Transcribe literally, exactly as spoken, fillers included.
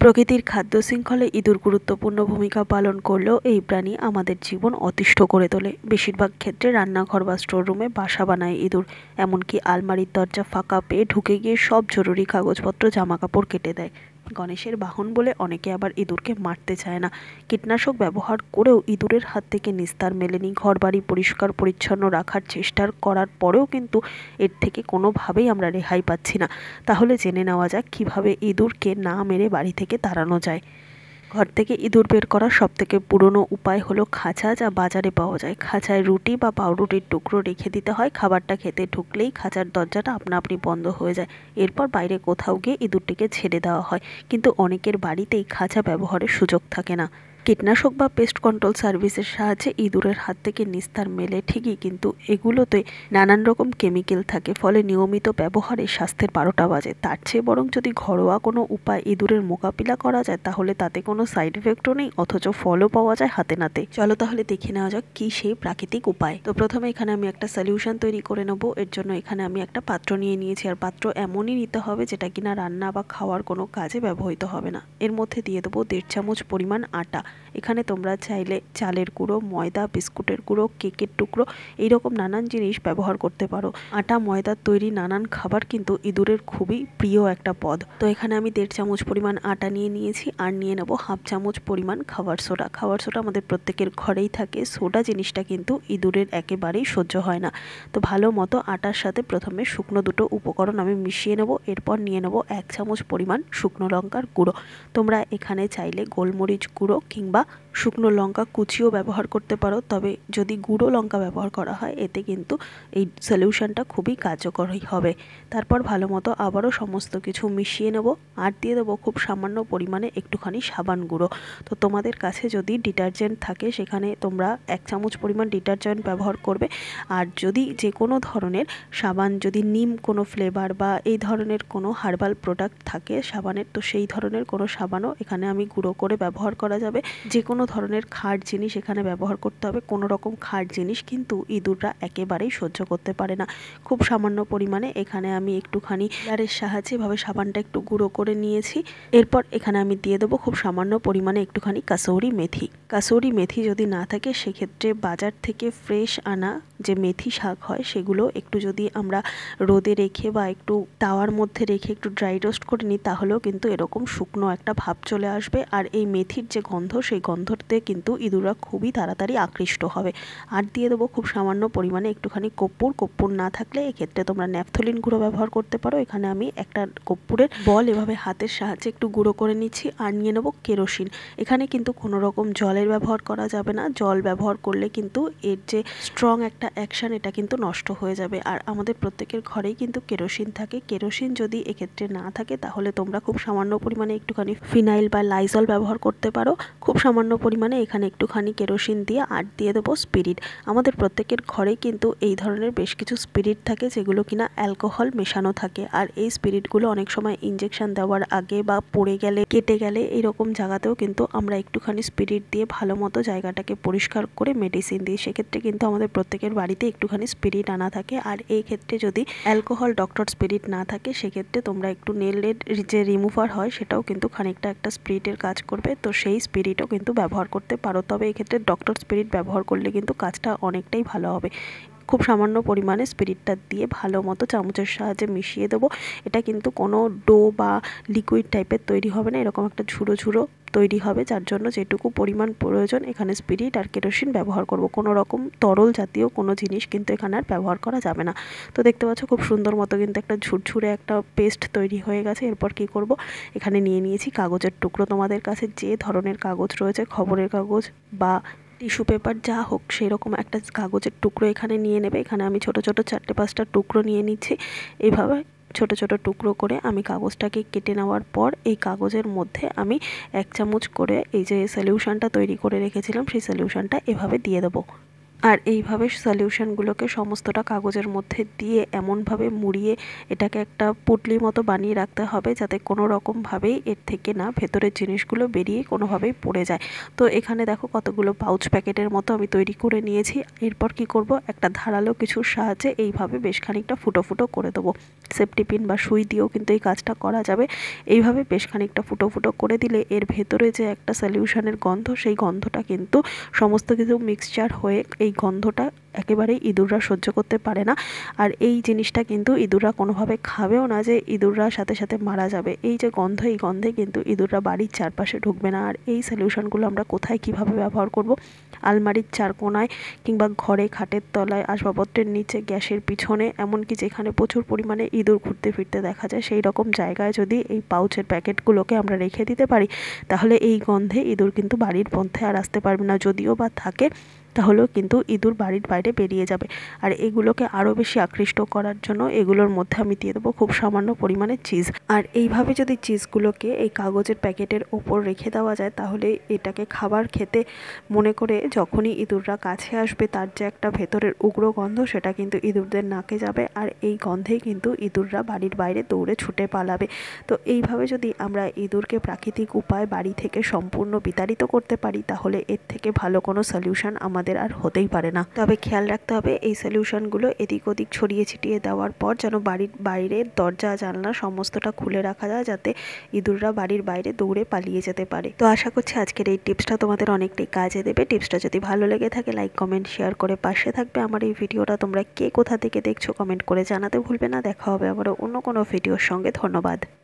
প্রকৃতির খাদ্য শৃঙ্খলে ইঁদুর গুরুত্বপূর্ণ ভূমিকা পালন করলেও এই প্রাণী আমাদের জীবন অতিষ্ঠ করে তোলে। বেশিরভাগ ক্ষেত্রে রান্নাঘর বা স্টোর রুমে বাসা বানায় ইঁদুর। এমনকি আলমারির দরজা ফাঁকা পেয়ে ঢুকে গিয়ে সব জরুরি কাগজপত্র জামাকাপড় কেটে দেয়। গণেশের বাহন বলে অনেকে আবার ইঁদুরকে মারতে চায় না। কীটনাশক ব্যবহার করেও ইঁদুরের হাত থেকে নিস্তার মেলেনি। ঘরবাড়ি পরিষ্কার পরিচ্ছন্ন রাখার চেষ্টা করার পরেও কিন্তু এর থেকে কোনোভাবেই আমরা রেহাই পাচ্ছি না। তাহলে জেনে নেওয়া যাক কীভাবে ইঁদুরকে না মেরে বাড়ি থেকে তাড়ানো যায়। ঘর থেকে ইঁদুর বের করার সবথেকে পুরনো উপায় হলো খাঁচা, যা বাজারে পাওয়া যায়। খাঁচায় রুটি বা পাউরুটির টুকরো রেখে দিতে হয়। খাবারটা খেতে ঢুকলেই খাঁচার দরজাটা আপনা আপনি বন্ধ হয়ে যায়। এরপর বাইরে কোথাও গিয়ে ইঁদুরটিকে ছেড়ে দেওয়া হয়। কিন্তু অনেকের বাড়িতেই খাঁচা ব্যবহারের সুযোগ থাকে না। কীটনাশক বা পেস্ট কন্ট্রোল সার্ভিসের সাহায্যে ইঁদুরের হাত থেকে নিস্তার মেলে ঠিকই, কিন্তু এগুলোতে নানান রকম কেমিক্যাল থাকে, ফলে নিয়মিত ব্যবহারে স্বাস্থ্যের বারোটা বাজে। তার চেয়ে বরং যদি ঘরোয়া কোনো উপায় ইঁদুরের মোকাবিলা করা যায়, তাহলে তাতে কোনো সাইড এফেক্টও নেই, অথচ ফলও পাওয়া যায় হাতে নাতে। চলো তাহলে দেখে নেওয়া যাক কি সেই প্রাকৃতিক উপায়। তো প্রথমে এখানে আমি একটা সলিউশন তৈরি করে নেবো। এর জন্য এখানে আমি একটা পাত্র নিয়ে নিয়েছি, আর পাত্র এমনই নিতে হবে যেটা কিনা রান্না বা খাওয়ার কোনো কাজে ব্যবহৃত হবে না। এর মধ্যে দিয়ে দেবো দেড় চামচ পরিমাণ আটা। এখানে তোমরা চাইলে চালের গুঁড়ো, ময়দা, বিস্কুটের গুঁড়ো, কেকের টুকরো এইরকম নানান জিনিস ব্যবহার করতে পারো। আটা ময়দার তৈরি নানান খাবার কিন্তু ইঁদুরের খুবই প্রিয় একটা পদ। তো এখানে আমি দেড় চামচ পরিমাণ আটা নিয়ে নিয়েছি, আর নিয়ে নেব হাফ চামচ পরিমাণ খাবার সোডা। খাবার সোডা আমাদের প্রত্যেকের ঘরেই থাকে। সোডা জিনিসটা কিন্তু ইঁদুরের একেবারেই সহ্য হয় না। তো ভালো মতো আটার সাথে প্রথমে শুকনো দুটো উপকরণ আমি মিশিয়ে নেব। এরপর নিয়ে নেব এক চামচ পরিমাণ শুকনো লঙ্কার গুঁড়ো। তোমরা এখানে চাইলে গোলমরিচ গুঁড়ো কিংবা শুকনো লঙ্কা কুচিও ব্যবহার করতে পারো, তবে যদি গুঁড়ো লঙ্কা ব্যবহার করা হয় এতে কিন্তু এই সলিউশনটা খুবই কার্যকরী হবে। তারপর ভালো মতো আবারও সমস্ত কিছু মিশিয়ে নেব, আর দিয়ে দেবো খুব সামান্য পরিমাণে একটুখানি সাবান গুঁড়ো। তো তোমাদের কাছে যদি ডিটারজেন্ট থাকে সেখানে তোমরা এক চামচ পরিমাণ ডিটারজেন্ট ব্যবহার করবে। আর যদি যে কোনো ধরনের সাবান, যদি নিম কোনো ফ্লেভার বা এই ধরনের কোনো হার্বাল প্রোডাক্ট থাকে সাবানের, তো সেই ধরনের কোনো সাবানও এখানে আমি গুঁড়ো করে ব্যবহার করা যাবে। যে কোনো ধরনের খাট জিনিস এখানে ব্যবহার করতে হবে। কোনো রকম খাট জিনিস কিন্তু ইঁদুররা একেবারেই সহ্য করতে পারে না। খুব সামান্য পরিমাণে এখানে আমি একটুখানি ব্লারের সাহায্যে এভাবে সাবানটা একটু গুঁড়ো করে নিয়েছি। এরপর এখানে আমি দিয়ে দেবো খুব সামান্য পরিমাণে একটুখানি কাসৌরি মেথি। কাসৌরি মেথি যদি না থাকে সেক্ষেত্রে বাজার থেকে ফ্রেশ আনা যে মেথি শাক হয় সেগুলো একটু যদি আমরা রোদে রেখে বা একটু তাওয়ার মধ্যে রেখে একটু ড্রাই রোস্ট করে নিই, তাহলেও কিন্তু এরকম শুকনো একটা ভাব চলে আসবে। আর এই মেথির যে গন্ধ, সেই গন্ধতে কিন্তু ইঁদুররা খুবই তাড়াতাড়ি আকৃষ্ট হবে। আর দিয়ে দেবো খুব সামান্য পরিমাণে একটুখানি কর্পূর। কর্পূর না থাকলে এক্ষেত্রে তোমরা ন্যাপথলিন গুঁড়ো ব্যবহার করতে পারো। এখানে আমি একটা কর্পূরের বল এভাবে হাতের সাহায্যে একটু গুঁড়ো করে নিচ্ছি। আর নিয়ে নেবো কেরোসিন। এখানে কিন্তু কোনো রকম জলের ব্যবহার করা যাবে না। জল ব্যবহার করলে কিন্তু এর যে স্ট্রং একটা অ্যাকশান, এটা কিন্তু নষ্ট হয়ে যাবে। আর আমাদের প্রত্যেকের ঘরেই কিন্তু কেরোসিন থাকে। কেরোসিন যদি এক্ষেত্রে না থাকে তাহলে তোমরা খুব সামান্য পরিমাণে একটুখানি ফিনাইল বা লাইজল ব্যবহার করতে পারো। খুব সামান্য পরিমাণে এখানে একটুখানি কেরোসিন দিয়ে আর দিয়ে দেবো স্পিরিট। আমাদের প্রত্যেকের ঘরেই কিন্তু এই ধরনের বেশ কিছু স্পিরিট থাকে যেগুলো কিনা অ্যালকোহল মেশানো থাকে। আর এই স্পিরিটগুলো অনেক সময় ইঞ্জেকশন দেওয়ার আগে বা পড়ে গেলে, কেটে গেলে এইরকম জায়গাতেও কিন্তু আমরা একটুখানি স্পিরিট দিয়ে ভালো মতো জায়গাটাকে পরিষ্কার করে মেডিসিন দিই। সেক্ষেত্রে কিন্তু আমাদের প্রত্যেকের বাড়িতে একটুখানি স্পিরিট আনা থাকে। আর এই ক্ষেত্রে যদি অ্যালকোহল ডক্টর স্পিরিট না থাকে সেক্ষেত্রে তোমরা একটু নেলের যে রিমুভার হয় সেটাও কিন্তু খানিকটা একটা স্পিরিটের কাজ করবে। তো সেই স্পিরিটও কিন্তু ব্যবহার করতে পারো, তবে এক্ষেত্রে ডক্টর স্পিরিট ব্যবহার করলে কিন্তু কাজটা অনেকটাই ভালো হবে। খুব সামান্য পরিমাণে স্পিরিটটা দিয়ে ভালো মতো চামচের সাহায্যে মিশিয়ে দেবো। এটা কিন্তু কোনো ডো বা লিকুইড টাইপের তৈরি হবে না, এরকম একটা ঝুড়ো ঝুড়ো তৈরি হবে, যার জন্য যেটুকু পরিমাণ প্রয়োজন এখানে স্পিরিট আর কেরোসিন ব্যবহার করব। কোনো রকম তরল জাতীয় কোনো জিনিস কিন্তু এখানে আর ব্যবহার করা যাবে না। তো দেখতে পাচ্ছ খুব সুন্দর মতো কিন্তু একটা ঝুরঝুরে একটা পেস্ট তৈরি হয়ে গেছে। এরপর কি করব, এখানে নিয়ে নিয়েছি কাগজের টুকরো। তোমাদের কাছে যে ধরনের কাগজ রয়েছে, খবরের কাগজ বা টিস্যু পেপার যা হোক, সেরকম একটা কাগজের টুকরো এখানে নিয়ে নেবে। এখানে আমি ছোট ছোট চারটে পাঁচটা টুকরো নিয়ে নিচ্ছি। এইভাবে ছোট ছোট টুকরো করে আমি কাগজটাকে কেটে নেওয়ার পর এই কাগজের মধ্যে আমি এক চামচ করে এই যে সলিউশনটা তৈরি করে রেখেছিলাম সেই সলিউশনটা এভাবে দিয়ে দেবো। আর এইভাবে সলিউশনগুলোকে সমস্তটা কাগজের মধ্যে দিয়ে এমনভাবে মুড়িয়ে এটাকে একটা পুটলির মতো বানিয়ে রাখতে হবে যাতে কোনো রকমভাবেই এর থেকে না ভেতরের জিনিসগুলো বেরিয়ে কোনোভাবেই পড়ে যায়। তো এখানে দেখো কতগুলো পাউচ প্যাকেটের মতো আমি তৈরি করে নিয়েছি। এরপর কি করব, একটা ধারালো কিছুর সাহায্যে এইভাবে বেশ খানিকটা ফুটো ফুটো করে দেবো। সেফটি পিন বা সুই দিয়েও কিন্তু এই কাজটা করা যাবে। এইভাবে বেশ খানিকটা ফুটো ফুটো করে দিলে এর ভেতরে যে একটা সলিউশনের গন্ধ, সেই গন্ধটা কিন্তু সমস্ত কিছু মিক্সচার হয়ে এই গন্ধটা একেবারেই ইঁদুররা সহ্য করতে পারে না। আর এই জিনিসটা কিন্তু ইঁদুররা কোনোভাবে খাবেও না যে ইঁদুররা সাথে সাথে মারা যাবে। এই যে গন্ধ, এই গন্ধে কিন্তু ইঁদুররা বাড়ির চারপাশে ঢুকবে না। আর এই সলিউশনগুলো আমরা কোথায় কিভাবে ব্যবহার করব, আলমারির চার কোণায় কিংবা ঘরে খাটের তলায়, আসবাবপত্রের নিচে, গ্যাসের পিছনে, এমনকি যেখানে প্রচুর পরিমাণে ইঁদুর ঘুরতে ফিরতে দেখা যায় সেই রকম জায়গায় যদি এই পাউচের প্যাকেটগুলোকে আমরা রেখে দিতে পারি, তাহলে এই গন্ধে ইঁদুর কিন্তু বাড়ির মধ্যে আর আসতে পারবে না। যদিও বা থাকে তাহলেও কিন্তু ইঁদুর বাড়ির বাইরে বেরিয়ে যাবে। আর এগুলোকে আরও বেশি আকৃষ্ট করার জন্য এগুলোর মধ্যে আমি দিয়ে দেবো খুব সামান্য পরিমাণে চিজ। আর এইভাবে যদি চিজগুলোকে এই কাগজের প্যাকেটের ওপর রেখে দেওয়া যায়, তাহলে এটাকে খাবার খেতে মনে করে যখনই ইঁদুররা কাছে আসবে, তার যে একটা ভেতরের উগ্র গন্ধ, সেটা কিন্তু ইঁদুরদের নাকে যাবে। আর এই গন্ধেই কিন্তু ইঁদুররা বাড়ির বাইরে দৌড়ে ছুটে পালাবে। তো এইভাবে যদি আমরা ইঁদুরকে প্রাকৃতিক উপায় বাড়ি থেকে সম্পূর্ণ বিতাড়িত করতে পারি, তাহলে এর থেকে ভালো কোনো সলিউশন আমাদের আর হতেই পারে না। তবে খেয়াল রাখতে হবে এই সলিউশনগুলো এদিক ওদিক ছড়িয়ে ছিটিয়ে দেওয়ার পর যেন বাড়ির বাইরের দরজা জানলা সমস্তটা খুলে রাখা যায়, যাতে ইঁদুররা বাড়ির বাইরে দৌড়ে পালিয়ে যেতে পারে। তো আশা করছি আজকের এই টিপসটা তোমাদের অনেকটাই কাজে দেবে। টিপসটা যদি ভালো লেগে থাকে লাইক কমেন্ট শেয়ার করে পাশে থাকবে। আমার এই ভিডিওটা তোমরা কে কোথা থেকে দেখছো কমেন্ট করে জানাতে ভুলবে না। দেখা হবে আবারও অন্য কোনো ভিডিওর সঙ্গে। ধন্যবাদ।